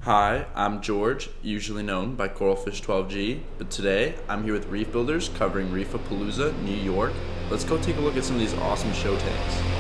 Hi, I'm George, usually known by Coralfish12G, but today I'm here with Reef Builders covering Reef-A-Palooza, New York. Let's go take a look at some of these awesome show tanks.